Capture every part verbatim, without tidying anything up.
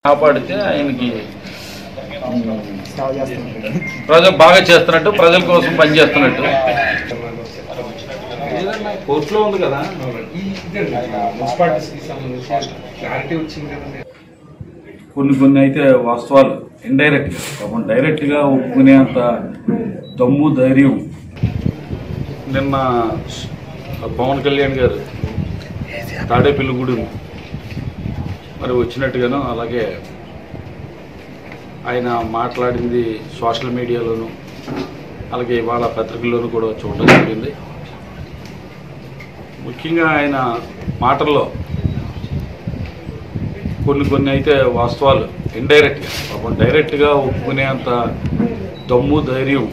కాపాడితే ఆయనకి ప్రజలు బాగా చేస్తున్నట్టు, ప్రజల కోసం పనిచేస్తున్నట్టు కోర్టులో ఉంది కదా. కొన్ని కొన్ని అయితే వాస్తవాలు ఇండైరెక్ట్గా, పాపం డైరెక్ట్గా ఒప్పుకునేంత దమ్ము ధైర్యం నిన్న పవన్ కళ్యాణ్ గారు తాడేపల్లిగూడెం మరి వచ్చినట్టుగాను, అలాగే ఆయన మాట్లాడింది సోషల్ మీడియాలోను అలాగే ఇవాళ పత్రికల్లోనూ కూడా చూడడం జరిగింది. ముఖ్యంగా ఆయన మాటల్లో కొన్ని కొన్ని అయితే వాస్తవాలు ఇండైరెక్ట్గా, పాపం డైరెక్ట్గా ఒప్పుకునేంత దమ్ము ధైర్యం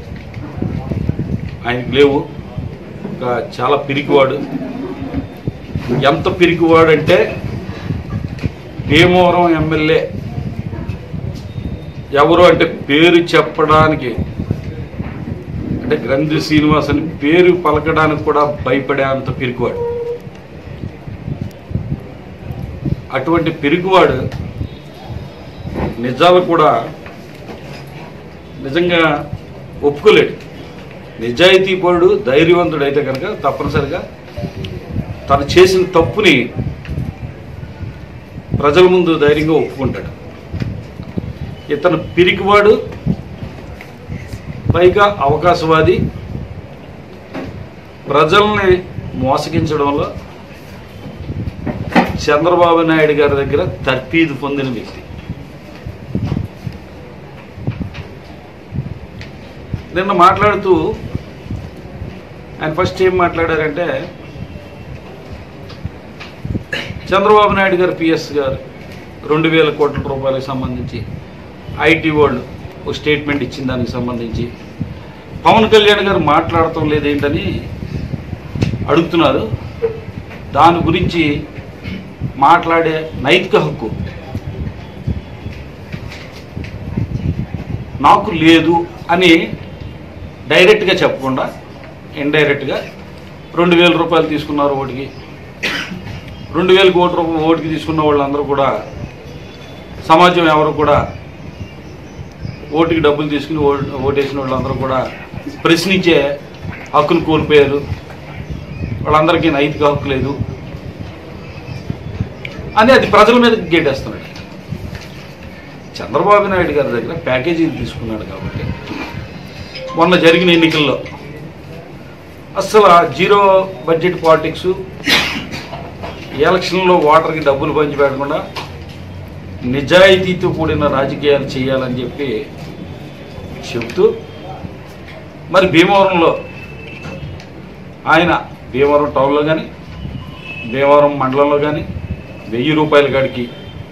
ఆయనకు లేవు. ఇంకా చాలా పిరికివాడు. ఎంత పిరికివాడు అంటే భీమవరం ఎమ్మెల్యే ఎవరు అంటే పేరు చెప్పడానికి, అంటే గ్రంథి శ్రీనివాస్ అని పేరు పలకడానికి కూడా భయపడే అంత పిరికివాడు. అటువంటి పిరికివాడు నిజాలు కూడా నిజంగా ఒప్పుకోలేడు. నిజాయితీపరుడు, ధైర్యవంతుడు అయితే కనుక తప్పనిసరిగా తను చేసిన తప్పుని ప్రజల ముందు ధైర్యంగా ఒప్పుకుంటాడు. ఇతను పిరికివాడు, పైగా అవకాశవాది, ప్రజల్ని మోసగించడంలో చంద్రబాబు నాయుడు గారి దగ్గర తర్ఫీదు పొందిన వ్యక్తి. నిన్న మాట్లాడుతూ ఆయన ఫస్ట్ ఏం మాట్లాడారంటే, చంద్రబాబు నాయుడు గారు పిఎస్ గారు రెండు వేల కోట్ల రూపాయలకు సంబంధించి ఐటీ వాళ్ళు ఒక స్టేట్మెంట్ ఇచ్చిన దానికి సంబంధించి పవన్ కళ్యాణ్ గారు మాట్లాడటం లేదేంటని అడుగుతున్నారు. దాని గురించి మాట్లాడే నైతిక హక్కు నాకు లేదు అని డైరెక్ట్గా చెప్పకుండా ఇండైరెక్ట్గా రెండు వేల రూపాయలు తీసుకున్నారు ఓటుకి. రెండు వేల కోట్ల రూపాయలు ఓటుకి తీసుకున్న వాళ్ళందరూ కూడా, సమాజం ఎవరు కూడా ఓటుకి డబ్బులు తీసుకుని ఓటేసిన వాళ్ళందరూ కూడా ప్రశ్నించే హక్కును కోల్పోయారు. వాళ్ళందరికీ నైతిక హక్కు లేదు అని అది ప్రజల మీద గేటేస్తున్నాడు. చంద్రబాబు నాయుడు గారి దగ్గర ప్యాకేజీలు తీసుకున్నాడు కాబట్టి మొన్న జరిగిన ఎన్నికల్లో అస్సలు జీరో బడ్జెట్ పాలిటిక్స్, ఎలక్షన్లో ఓటర్కి డబ్బులు పంచిపెట్టకుండా నిజాయితీతో కూడిన రాజకీయాలు చేయాలని చెప్పి చెబుతూ, మరి భీమవరంలో ఆయన భీమవరం టౌన్లో కానీ భీమవరం మండలంలో కానీ వెయ్యి రూపాయల కాడికి,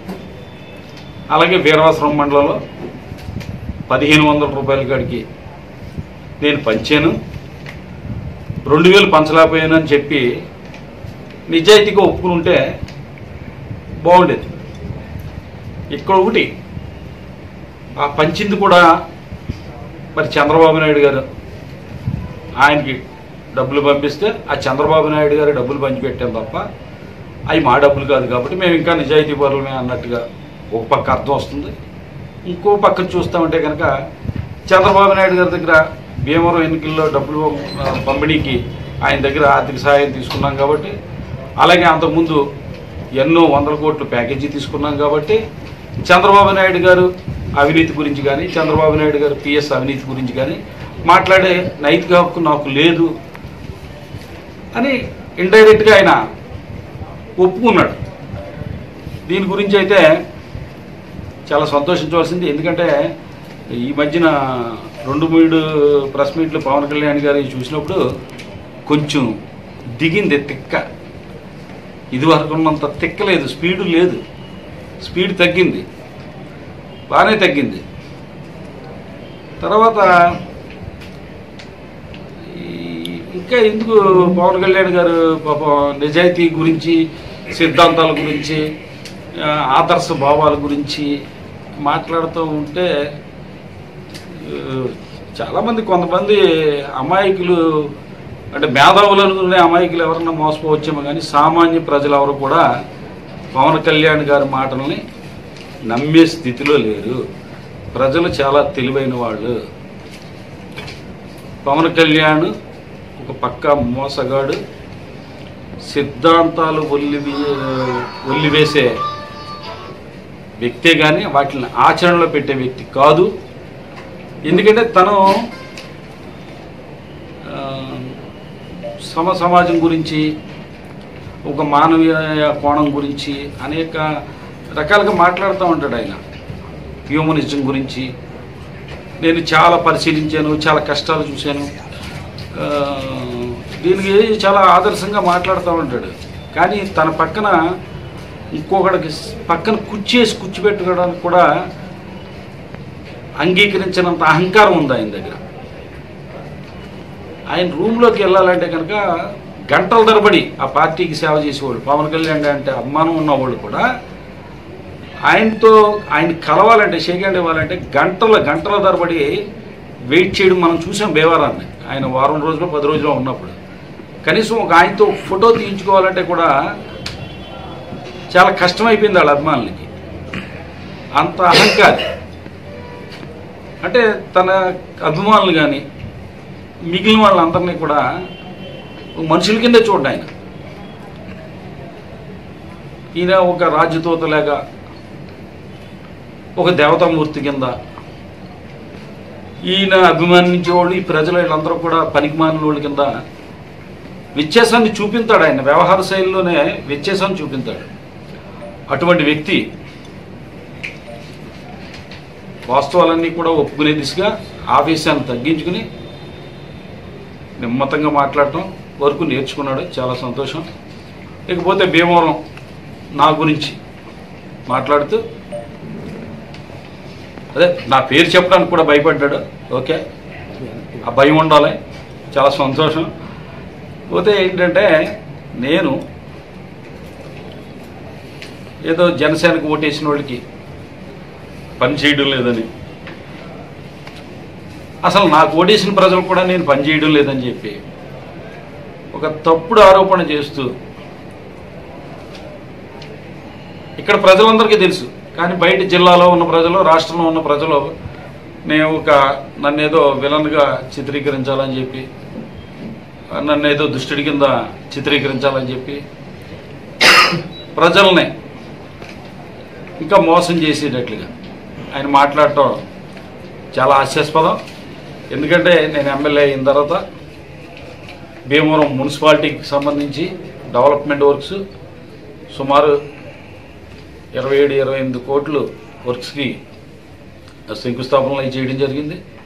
అలాగే వీరవాసరం మండలంలో పదిహేను వందల రూపాయల కాడికి నేను పంచాను, రెండు వేలు పంచలేకపోయానని చెప్పి నిజాయితీగా ఒప్పుకుని ఉంటే బాగుండేది. ఇక్కడ ఒకటి, ఆ పంచింది కూడా మరి చంద్రబాబు నాయుడు గారు ఆయనకి డబ్బులు పంపిస్తే ఆ చంద్రబాబు నాయుడు గారు డబ్బులు పంచిపెట్టాం తప్ప అవి మా డబ్బులు కాదు కాబట్టి మేము ఇంకా నిజాయితీ పరులమే అన్నట్టుగా ఒక పక్క అర్థం వస్తుంది. ఇంకో పక్కన చూస్తామంటే కనుక చంద్రబాబు నాయుడు గారి దగ్గర భీమవరం ఎన్నికల్లో డబ్బులు పంపిణీకి ఆయన దగ్గర ఆర్థిక సహాయం తీసుకున్నాం కాబట్టి, అలాగే అంతకుముందు ఎన్నో వందల కోట్ల ప్యాకేజీ తీసుకున్నాం కాబట్టి చంద్రబాబు నాయుడు గారు అవినీతి గురించి కానీ చంద్రబాబు నాయుడు గారు పిఎస్ అవినీతి గురించి కానీ మాట్లాడే నైతిక హక్కు నాకు లేదు అని ఇండైరెక్ట్గా ఆయన ఒప్పుకున్నాడు. దీని గురించి అయితే చాలా సంతోషించవలసింది. ఎందుకంటే ఈ మధ్యన రెండు మూడు ప్రెస్ మీట్లు పవన్ కళ్యాణ్ గారు చూసినప్పుడు కొంచెం దిగింది తిక్క. ఇదివరకు ఉన్నంత తిక్కలేదు, స్పీడు లేదు, స్పీడ్ తగ్గింది, బాగానే తగ్గింది. తర్వాత ఇంకా ఎందుకు పవన్ కళ్యాణ్ గారు పాపం నిజాయితీ గురించి, సిద్ధాంతాల గురించి, ఆదర్శ భావాల గురించి మాట్లాడుతూ ఉంటే చాలామంది, కొంతమంది అమాయకులు అంటే మేధావులనుకునే అమాయకులు ఎవరన్నా మోసపోవచ్చేమో కానీ సామాన్య ప్రజలు ఎవరు కూడా పవన్ కళ్యాణ్ గారి మాటల్ని నమ్మే స్థితిలో లేరు. ప్రజలు చాలా తెలివైన వాళ్ళు. పవన్ కళ్యాణ్ ఒక పక్క మోసగాడు, సిద్ధాంతాలు ఒల్లివి ఒల్లివేసే వ్యక్తే కానీ వాటిని ఆచరణలో పెట్టే వ్యక్తి కాదు. ఎందుకంటే తను సమ సమాజం గురించి, ఒక మానవీయ కోణం గురించి అనేక రకాలుగా మాట్లాడుతూ ఉంటాడు. ఆయన హ్యూమనిజం గురించి నేను చాలా పరిశీలించాను, చాలా కష్టాలు చూశాను, దీనికి చాలా ఆదర్శంగా మాట్లాడుతూ ఉంటాడు. కానీ తన పక్కన ఇంకొకడికి పక్కన కుర్చేసి కూర్చోబెట్టుకోవడానికి కూడా అంగీకరించినంత అహంకారం ఉంది ఆయన దగ్గర. ఆయన రూమ్లోకి వెళ్ళాలంటే కనుక గంటల తరబడి ఆ పార్టీకి సేవ చేసేవాళ్ళు, పవన్ కళ్యాణ్ అంటే అభిమానం ఉన్నవాళ్ళు కూడా ఆయనతో ఆయన కలవాలంటే, షేక్ హ్యాండ్ ఇవ్వాలంటే గంటల గంటల తరబడి వెయిట్ చేయడం మనం చూసాం భీమవరాన్ని. ఆయన వారం రోజులు పది రోజులు ఉన్నప్పుడు కనీసం ఒక ఆయనతో ఫోటో తీయించుకోవాలంటే కూడా చాలా కష్టమైపోయింది వాళ్ళ అభిమానులకి. అంత అహంకారం. అంటే తన అభిమానులు కానీ మిగిలిన వాళ్ళందరినీ కూడా మనుషుల కింద చూడండి. ఆయన ఈయన ఒక రాజ్యదూతలాగా, ఒక దేవతామూర్తి కింద ఈయన అభిమానించేవాళ్ళు, ఈ ప్రజలు వీళ్ళందరూ కూడా పనికిమాలిన వాళ్ళ కింద వ్యత్యాసాన్ని చూపించాడు. ఆయన వ్యవహార శైలిలోనే వ్యత్యాసాన్ని చూపించాడు. అటువంటి వ్యక్తి వాస్తవాలన్నీ కూడా ఒప్పుకునే దిశగా ఆవేశాన్ని తగ్గించుకుని నిమ్మతంగా మాట్లాడటం వరకు నేర్చుకున్నాడు. చాలా సంతోషం. ఇకపోతే భీమవరం నా గురించి మాట్లాడుతూ అదే నా పేరు చెప్పడానికి కూడా భయపడ్డాడు. ఓకే, ఆ భయం ఉండాలి. చాలా సంతోషం. పోతే ఏంటంటే నేను ఏదో జనసేనకు ఓటేసిన వాళ్ళకి పని చేయడం లేదని, అసలు నాకు ఓటేసిన ప్రజలు కూడా నేను పని చేయడం లేదని చెప్పి ఒక తప్పుడు ఆరోపణ చేస్తూ, ఇక్కడ ప్రజలందరికీ తెలుసు కానీ బయట జిల్లాలో ఉన్న ప్రజలు, రాష్ట్రంలో ఉన్న ప్రజలు నేను ఒక నన్ను ఏదో విలన్గా చిత్రీకరించాలని చెప్పి, నన్ను ఏదో దుష్టుడి కింద చిత్రీకరించాలని చెప్పి ప్రజల్ని ఇంకా మోసం చేసేటట్లుగా ఆయన మాట్లాడటం చాలా హాస్యాస్పదం. ఎందుకంటే నేను ఎమ్మెల్యే అయిన తర్వాత భీమవరం మున్సిపాలిటీకి సంబంధించి డెవలప్మెంట్ వర్క్స్ సుమారు ఇరవై ఏడు ఇరవై ఎనిమిది కోట్లు వర్క్స్కి శంకుస్థాపనలు చేయడం జరిగింది.